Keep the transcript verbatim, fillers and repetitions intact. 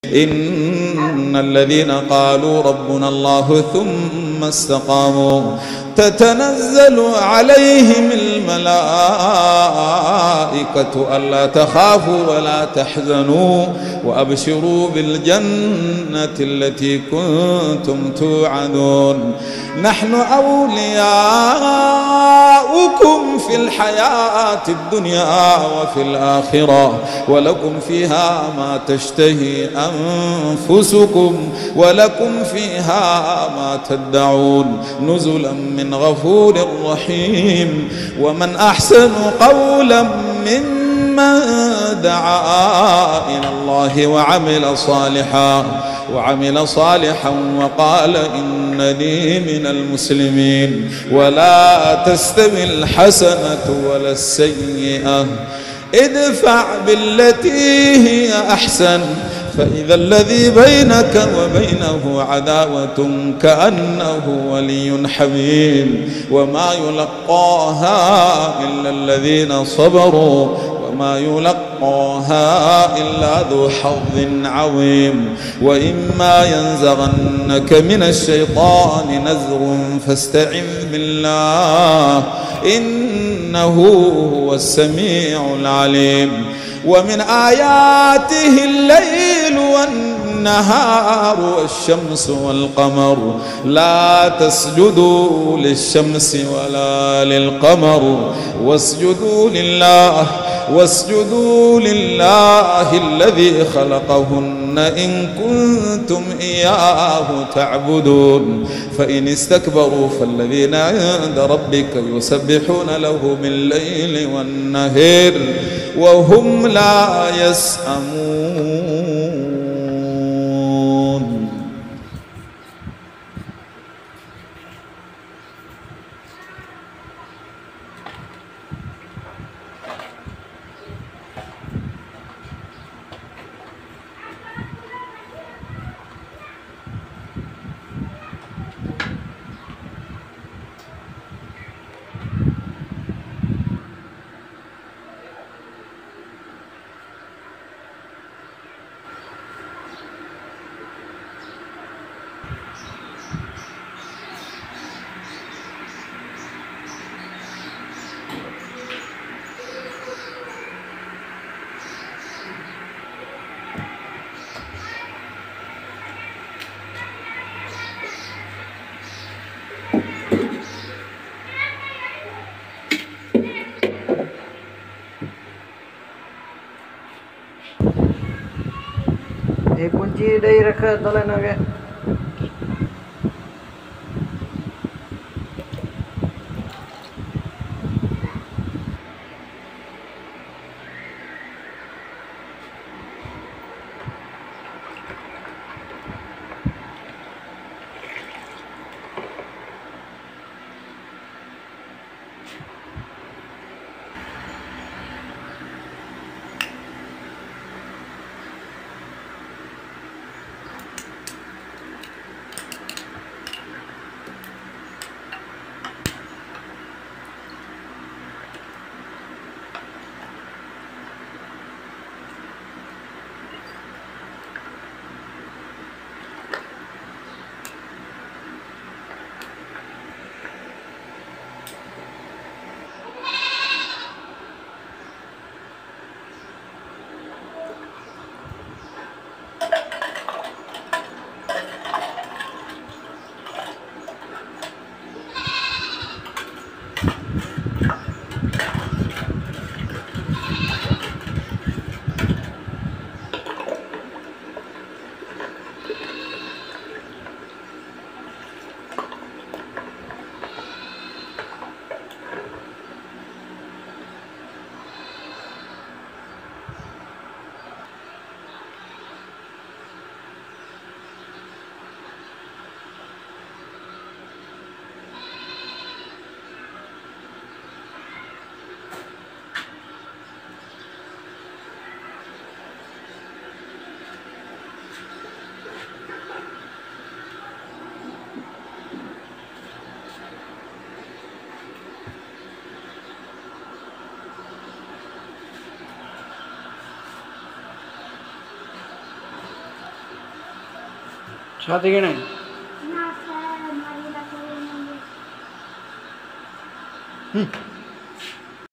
إن الذين قالوا ربنا الله ثم استقاموا تتنزل عليهم الملائكة ألا تخافوا ولا تحزنوا وأبشروا بالجنة التي كنتم توعدون نحن أولياؤكم في الحياة الدنيا وفي الآخرة ولكم فيها ما تشتهي أنفسكم ولكم فيها ما تدعون نزلا من غفور رحيم ومن أحسن قولا ممن دعا إلى الله وعمل صالحا وعمل صالحا وقال إنني من المسلمين ولا تستوي الحسنة ولا السيئة ادفع بالتي هي أحسن فإذا الذي بينك وبينه عداوة كأنه ولي حميم وما يلقاها إلا الذين صبروا وما يلقاها إلا ذو حظ عظيم وإما ينزغنك من الشيطان نزغ فاستعذ بالله إنه هو السميع العليم ومن آياته الليل والنهار والشمس والقمر لا تسجدوا للشمس ولا للقمر واسجدوا لله واسجدوا لله الذي خلقهن إن كنتم إياه تعبدون فإن استكبروا فالذين عند ربك يسبحون له بالليل والنهار وهم لا يسأمون. Eh kunci daerah ke dalam ke? સાથી ગણાય ના સર મારી લખેલું નહીં. હમ